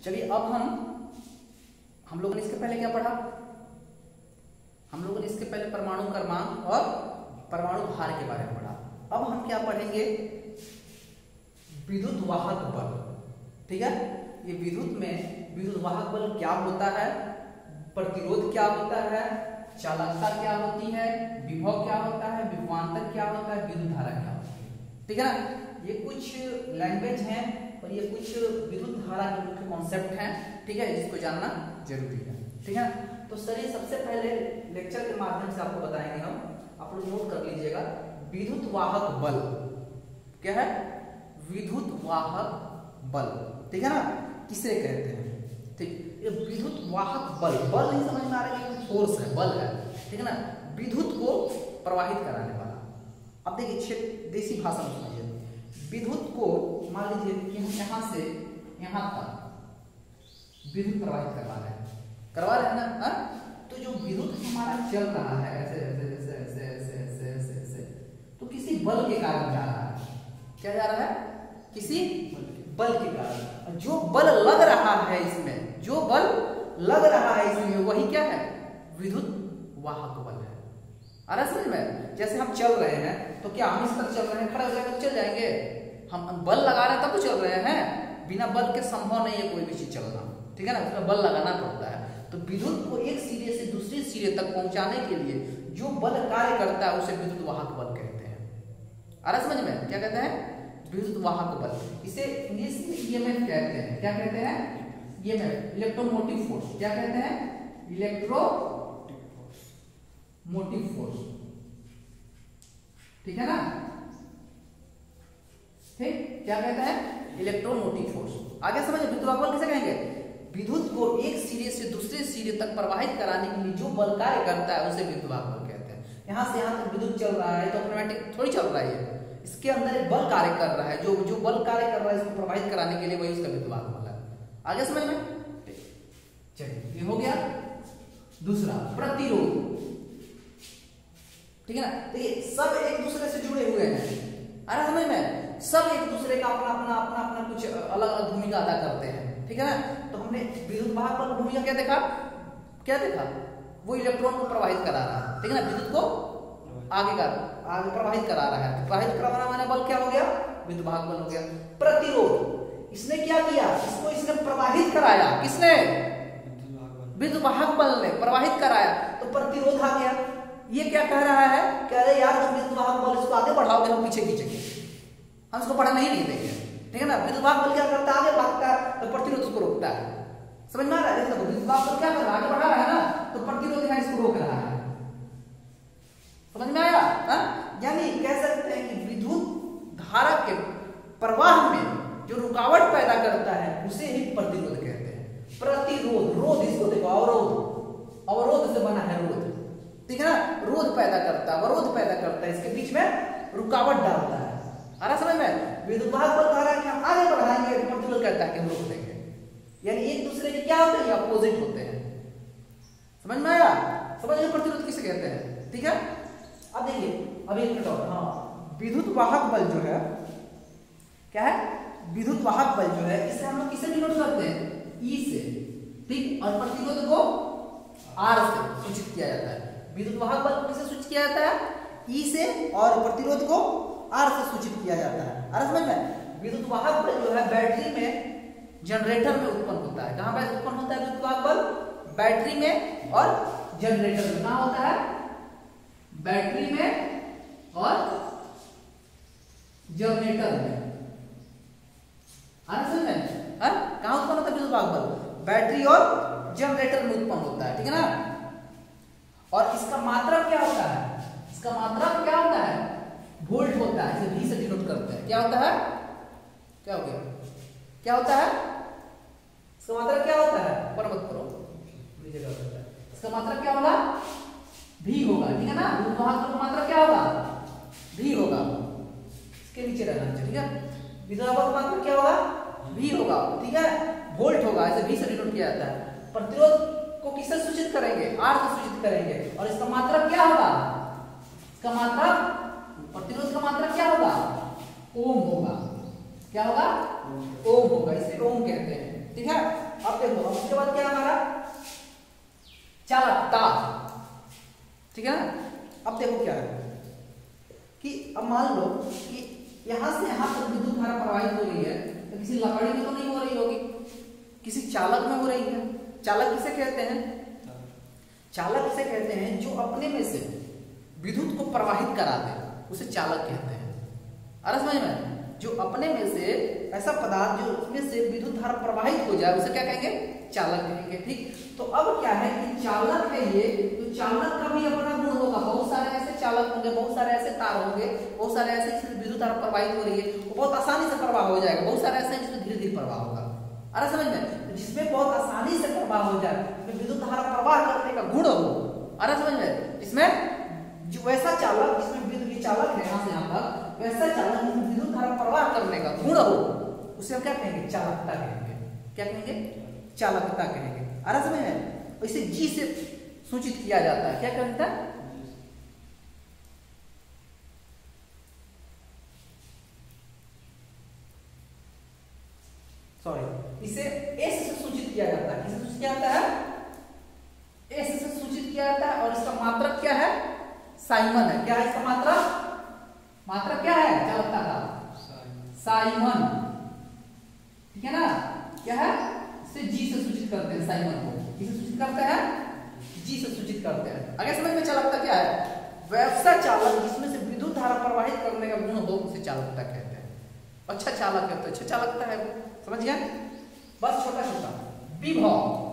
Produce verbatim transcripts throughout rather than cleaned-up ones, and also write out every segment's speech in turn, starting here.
चलिए अब हम हम लोगों ने इसके पहले क्या पढ़ा? हम लोगों ने इसके पहले परमाणु क्रमांक और परमाणु भार के बारे में पढ़ा। अब हम क्या पढ़ेंगे? विद्युत वाहक बल। ठीक है, ये विद्युत में विद्युत वाहक बल क्या होता है, प्रतिरोध क्या होता है, चालकता क्या होती है, विभव क्या होता है, विभवांतर क्या होता है, विद्युत धारा क्या होती है। ठीक है ना, ये कुछ लैंग्वेज हैं और ये कुछ विद्युत धारा के मुख्य कॉन्सेप्ट हैं। ठीक है, जिसको जानना जरूरी है। ठीक है, तो चलिए सबसे पहले लेक्चर के माध्यम से आपको बताएंगे हम, आप लोग नोट कर लीजिएगा। विद्युत वाहक बल क्या है? विद्युत वाहक बल। ठीक है ना, किसे कहते हैं? ठीक, ये विद्युत वाहक बल, बल नहीं समझ में आ रहा है कि फोर्स है, बल है। ठीक है ना, विद्युत को प्रवाहित कराने वाला। अब देखिए देसी भाषा में समझिए, विद्युत को मान लीजिए कि हम यहाँ से यहाँ तक विद्युत प्रवाहित करवा रहे हैं, करवा रहे हैं ना। हा? तो जो विद्युत हमारा चल रहा है ऐसे ऐसे ऐसे ऐसे ऐसे ऐसे ऐसे ऐसे, तो किसी बल के कारण जा रहा है। क्या जा रहा है? किसी बल के कारण। जो बल लग रहा है इसमें, जो बल लग रहा है इसमें, वही क्या है? विद्युत वाहक बल है। आ रहा है समझ में? जैसे हम चल रहे हैं तो क्या हम इस तरह चल रहे हैं, खड़े हो जाएंगे तो चल जाएंगे? हम बल लगा रहे हैं तब तो चल रहे हैं। बिना बल के संभव नहीं है कोई भी चीज चलना। ठीक है ना, उसमें बल लगाना पड़ता है। तो विद्युत को एक सिरे से दूसरे सिरे तक पहुंचाने के लिए जो बल कार्य करता है उसे विद्युत वाहक बल कहते हैं। आ रहा समझ में? क्या कहते हैं? विद्युत वाहक बल। इसे इंग्लिश में ईएमएफ कहते हैं। क्या कहते हैं? EMF, electromotive force. क्या कहते हैं? Electromotive force. ठीक है ना, ठीक, क्या कहते हैं? Electromotive force. आगे समझिए, विद्युत वाहक बल किसे कहेंगे? विद्युत को एक सिरे से दूसरे सिरे तक प्रवाहित कराने के लिए जो बल कार्य करता है उसे विद्युत वाहक बल कहते हैं। यहां से यहां तक विद्युत चल रहा है तो ऑटोमेटिक थोड़ी चल रहा है, इसके अंदर एक बल कार्य कर रहा है। जो जो बल कार्य कर रहा है इसको प्रवाहित कराने के लिए वही उसका विद्युत वाहक बल है। आगे समझ में? चलिए, ये हो गया। दूसरा, प्रतिरोध। ठीक है ना, देखिए सब एक दूसरे से जुड़े हुए हैं। आ रहा समझ में? सब एक दूसरे का अपना अपना अपना अपना कुछ अलग अलग भूमिका अदा करते हैं। ठीक है ना, तो हमने विद्युत वाहक बल की भूमिका क्या देखा? क्या देखा? वो इलेक्ट्रॉन को प्रवाहित करा रहा है। ठीक है ना, विद्युत को आगे का आगे प्रवाहित करा रहा है। प्रवाहित कराना माने बल क्या हो गया? विद्युत वाहक बल हो गया। प्रतिरोध, इसने क्या किया? इसको इसने प्रवाहित कराया। किसने? विद्युत वाहक बल ने प्रवाहित कराया, तो प्रतिरोध आ गया। ये क्या कह रहा है? कह रहे यार तुम विद्युत वाहक बल इसको आगे बढ़ाओगे, हम पीछे खींचेंगे, हम इसको बढ़ाने ही नहीं देंगे। ठीक है ना, विद्युत वाहक बल क्या करता है? आगे भागता है, तो प्रतिरोध उसको रोकता है। समझ में आ रहा है? जैसे विद्युत वाहक बल क्या कर रहा है? आगे बढ़ा रहा है ना, तो प्रतिरोध यहाँ इसको रोक रहा है। समझ में आया? यानी कह सकते हैं कि विद्युत धारा के प्रवाह में जो रुकावट पैदा करता है उसे ही प्रतिरोध कहते हैं। प्रतिरोध, रोध, इसको देखो, अवरोध, अवरोध से बना है रोध। ठीक है ना, रोध पैदा करता है, अवरोध पैदा करता है, इसके बीच में रुकावट डालता है। आ रहा समझ में? विद्युत वाहक बल कह रहा है कि हम आगे बढ़ाएंगे, प्रतिरोध कहता है कि हम रोक देंगे। यानी एक दूसरे के क्या होते हैं? अपोजिट होते हैं। समझ में आया? समझ में? प्रतिरोध किसे कहते हैं? ठीक है, अब देखिए, अब एक मिनट और। हाँ, विद्युत वाहक बल जो है क्या है? विद्युत वाहक बल जो है इसे हम लोग किसे डिनोट करते हैं? ई से। ठीक, और प्रतिरोध को आर से सूचित किया जाता है। विद्युत वाहक बल को किसे सूचित किया जाता है? ई से, और प्रतिरोध को आर से सूचित किया जाता है। आर समझ में? विद्युत वाहक बल जो है बैटरी में, जनरेटर में उत्पन्न होता है। कहां पर उत्पन्न होता है विद्युत वाहक बल? बैटरी में और जनरेटर में। कहां होता है? बैटरी में और जनरेटर में। आ समझ में? कहां उत्पन्न होता है विद्युत वाहक बल? बैटरी और जनरेटर में उत्पन्न होता है। ठीक है ना, और इसका मात्रक क्या होता है? इसका मात्रक क्या होता है? वोल्ट होता है। इसे V से डिनोट करते हैं। क्या होता है? क्या हो गया? क्या होता है? इसका मात्रक क्या होता है? पर मत करो, इसका मात्रक क्या होगा? V होगा। ठीक है ना, विद्युत वाहक बल का मात्रक क्या होगा? V होगा। इसके नीचे रहना चाहिए। ठीक है, विद्युत वाहक बल का मात्रक क्या होगा? V होगा। ठीक है, वोल्ट होगा। इसे V से डिनोट किया जाता है। प्रतिरोध को किससे सूचित करेंगे? आर से सूचित करेंगे। और इसका मात्रक क्या होगा? इसका मात्रक, प्रतिरोध का मात्रक क्या होगा? ओम होगा। क्या होगा? ओम होगा। इसे ओम कहते हैं। ठीक है, अब देखो, अब उसके बाद क्या है हमारा चालकता, ठीक है ना। अब देखो क्या है कि अब मान लो कि यहां से यहां तक विद्युत धारा प्रवाहित हो रही है, तो किसी लकड़ी में तो नहीं हो रही होगी, किसी चालक में हो रही है। चालक किसे कहते हैं? चालक किसे कहते हैं? जो अपने में से विद्युत को प्रवाहित करा दे, उसे चालक कहते हैं। अरे समझ में, जो अपने में से ऐसा पदार्थ जो उसमें से विद्युत धारा प्रवाहित हो जाए, उसे क्या कहेंगे? चालक कहेंगे। ठीक, तो अब क्या है कि चालक है ये, तो चालक का भी अपना गुण होगा। बहुत सारे ऐसे चालक होंगे, बहुत सारे ऐसे तार होंगे, बहुत सारे ऐसे जिसमें विद्युत धारा प्रवाहित हो रही है, वो बहुत आसानी से प्रवाह हो जाएगा। बहुत सारे ऐसे जिसमें धीरे धीरे प्रवाह होगा। अरे समझ में, जिसमें बहुत आसानी से प्रवाह हो जाए, जिसमें विद्युत धारा प्रवाह करने का गुण हो। अरे समझ में, इसमें जो वैसा चालक जिसमें विद्युत चालक है यहाँ से यहाँ तक, वैसा चालक जिसमें विद्युत धारा प्रवाह करने का गुण हो, उसे हम क्या कहेंगे? चालकता कहेंगे। क्या कहेंगे? चालकता कहेंगे। अरे समझ में, इसे जी से सूचित किया जाता है। क्या कहता है? सॉरी, इसे एस से सूचित किया जाता है। किसे सूचित किया जाता है? एस से सूचित किया जाता है। और इसका मात्रक क्या है? साइमन है। क्या है इसका मात्रक? मात्रक क्या है चालकता का? साइमन, ठीक है ना। क्या है? इसे जी से सूचित करते हैं। साइमन को किसे सूचित करते हैं? जी से सूचित करते हैं। आगे समझ में, चालकता क्या है? वैसा चालक जिसमें से विद्युत धारा प्रवाहित करने का गुण हो, उसे चालकता कहते हैं। अच्छा चालक है तो अच्छा चालकता है वो, समझ गया। बस छोटा छोटा विभव,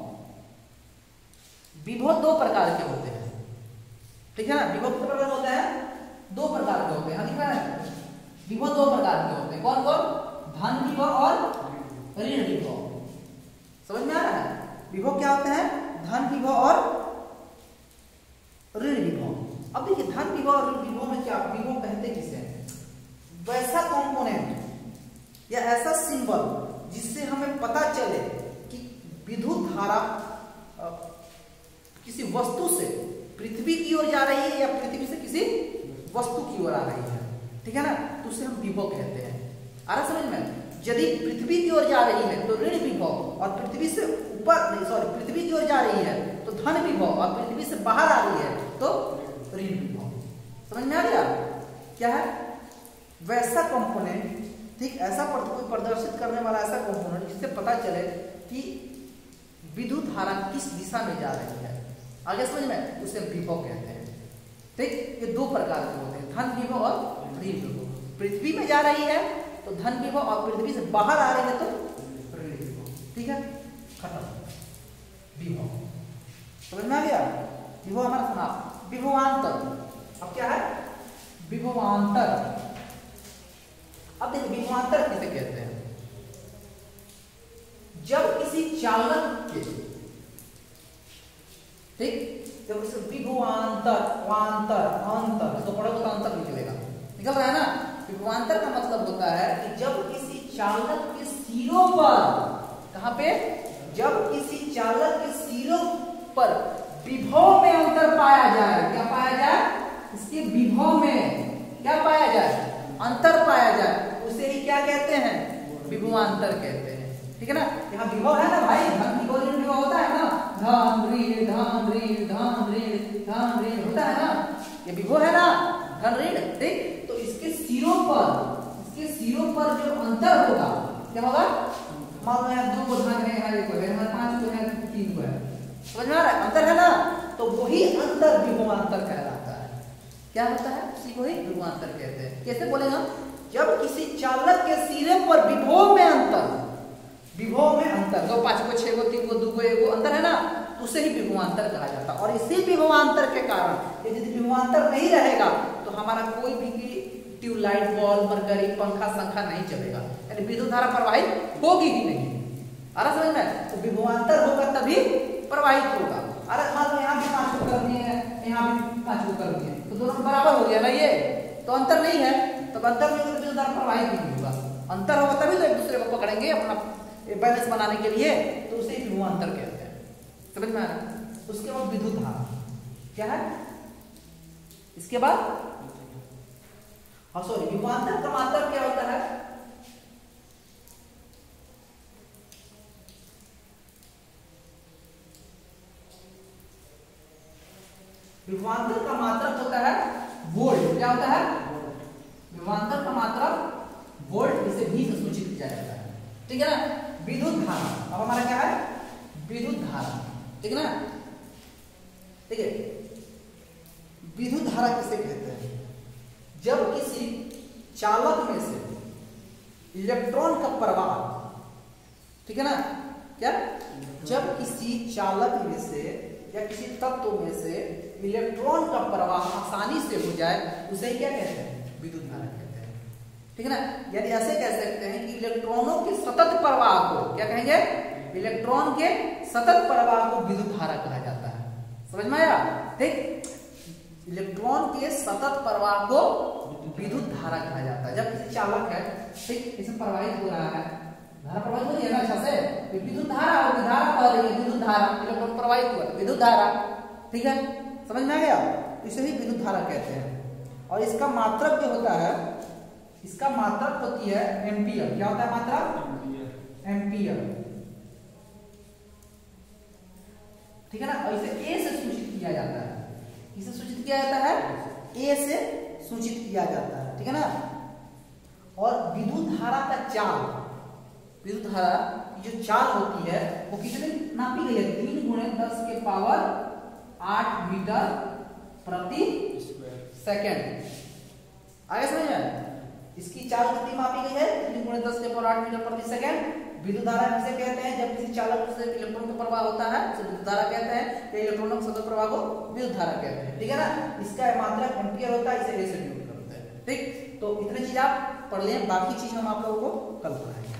विभव दो प्रकार के होते हैं, ठीक है ना। विभव कितने प्रकार होते हैं? दो प्रकार के होते हैं। विभव दो प्रकार के होते हैं। कौन कौन? धन विभव और ऋण विभव। समझ में आ रहा है? विभव क्या होते हैं? धन विभव और ऋण विभव। अब देखिए, धन विभव और ऋण विभव में क्या, विभव कहते किसे हैं? वैसा कंपोनेंट या ऐसा सिंबल जिससे हमें पता चले कि विद्युत धारा किसी वस्तु से पृथ्वी की ओर जा रही है या पृथ्वी से किसी वस्तु की ओर आ रही है, ठीक है ना, तो उसे हम विभव कहते हैं। आ रहा समझ में? यदि पृथ्वी की ओर जा रही है तो ऋण विभव, और पृथ्वी से ऊपर नहीं सॉरी पृथ्वी की ओर जा रही है तो धन विभव, और पृथ्वी से बाहर आ रही है तो ऋण विभव। समझ में आ गया? क्या है? वैसा कंपोनेंट, ठीक, ऐसा कोई प्रदर्शित करने वाला ऐसा कंपोनेंट जिससे पता चले कि विद्युत धारा किस दिशा में जा रही है। आगे समझ में, उसे विभव कहते हैं। ठीक, ये दो प्रकार के होते हैं, धन विभव और ऋण विभव। पृथ्वी में जा रही है तो धन विभव, और पृथ्वी से बाहर आ रही है तो ऋण विभव। ठीक है, खत्म। विभव समझ में आ गया? विभव हमारा समाप्त। विभवांतर, अब क्या है? विभवांतर। अब देखिए, विभवांतर किसे कहते हैं? जब किसी चालक के, ठीक, जब उसे विभवांतर, वांतर, अंतर, इसको पढ़ोगे तो अंतर निकलेगा, निकल रहा है ना। विभवांतर का मतलब होता है कि जब किसी चालक के सिरों पर, कहां पे? जब किसी चालक के सिरों पर विभव में अंतर पाया जाए। क्या पाया जाए? इसके विभव में क्या पाया जाए? अंतर पाया जाए, उसे ही क्या कहते हैं? विभवांतर कहते हैं। ठीक है ना। यहाँ विभव है ना भाई, धन विभव ऋण विभव होता है ना, धन ऋण धन ऋण धन ऋण धन ऋण होता है ना, ये विभव है ना, धन ऋण। ठीक, तो इसके सिरों पर, इसके सिरों पर जो अंतर होगा, क्या होगा? मान लो यहाँ दो को धन है, यहाँ एक है, यहाँ पांच को है, तीन को है, समझ में आ रहा है? अंतर है ना, तो वही अंतर विभवांतर कहलाता है। क्या होता है? उसी को ही विभवांतर कहते हैं। कैसे बोलेगा? जब किसी चालक के सिरे पर विभव में अंतर, विभव में अंतर, दो पांच को, छह को, तीन को, दो को, एक को अंतर है ना, उसे ही विभवांतर कहा जाता है। और इसी विभवांतर के कारण यदि विभवांतर नहीं रहेगा तो हमारा कोई भी ट्यूबलाइट, बल्ब, मरकरी, पंखा संखा नहीं चलेगा, यानी विद्युत धारा प्रवाहित होगी ही नहीं। आ रहा समझ में? तो विभवांतर होगा तभी प्रवाहित होगा। अरे मान लो यहाँ भी पांच को कर दिए हैं, यहाँ भी पांच को कर दिए, तो दोनों बराबर हो गया ना, ये तो अंतर नहीं है, तो अंतर नहीं होगा तो विद्युत धारा प्रवाहित नहीं होगा। अंतर होगा तभी तो एक दूसरे को पकड़ेंगे अपना बैलेंस बनाने के लिए, तो उसे विभवांतर कहते हैं। समझ में आ रहा है? उसके बाद विद्युत धारा क्या है? इसके बाद हाँ सॉरी विभवांतर का मात्रक क्या होता है? विभवांतर का मात्रक होता है वोल्ट। क्या होता है? विभवांतर का मात्रक वोल्ट, इसे भी से सूचित किया जाता है। ठीक है ना। विद्युत धारा, अब हमारा क्या है? विद्युत धारा। ठीक है ना। ठीक है, विद्युत धारा किसे कहते हैं? जब किसी चालक में से इलेक्ट्रॉन का प्रवाह, ठीक है ना, क्या? जब किसी चालक में से या किसी तत्व में से इलेक्ट्रॉन का प्रवाह आसानी से हो जाए, उसे क्या कहते हैं? विद्युत धारा कहते हैं। ठीक है ना। यानी ऐसे कह सकते हैं कि इलेक्ट्रॉनों के सतत प्रवाह को क्या कहेंगे? इलेक्ट्रॉन के सतत प्रवाह को विद्युत धारा कहा जाता है। समझ में आया? ठीक, इलेक्ट्रॉन के सतत प्रवाह को विद्युत धारा कहा जाता है। जब किसी चालक है, ठीक, इसमें प्रवाहित हो रहा है, धारा प्रवाहित हो रही है ना अच्छा से, विद्युत धारा होगी, धारा कह रही है विद्युत धारा, इलेक्ट्रॉन प्रवाहित हुआ विद्युत धारा। ठीक है, समझ में आ गया? इसे ही विद्युत धारा कहते हैं। और इसका मात्रक जो होता है, इसका मात्रक होती है एम्पियर। क्या होता है मात्रक? एम्पियर। ठीक है ना। और इसे ए से सूचित किया जाता है। इसे सूचित किया जाता है ए से सूचित किया जाता है। ठीक है ना। और विद्युत धारा का चाल, विद्युत धारा की जो चाल होती है वो कितने नापी गई है? तीन गुणे दस के पावर आठ मीटर प्रति सेकेंड। आगे समझ में? इसकी चाल कितनी मापी गई है? तीन गुणे दस के पावर आठ मीटर प्रति सेकेंड। विद्युत धारा किसे कहते हैं? जब किसी चालक से इलेक्ट्रॉन का प्रवाह होता है उसे विद्युत धारा कहते हैं, या इलेक्ट्रॉनों के सतत प्रवाह को विद्युत धारा कहते हैं। ठीक है ना। इसका मात्रक एम्पियर होता है, इसे ए से डिनोट करते हैं। ठीक, तो इतने चीज आप पढ़ लें, बाकी चीज हम आप लोगों को कल पढ़ाएंगे।